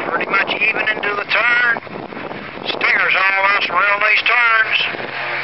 pretty much even into the turn. Stinger's all us around these turns.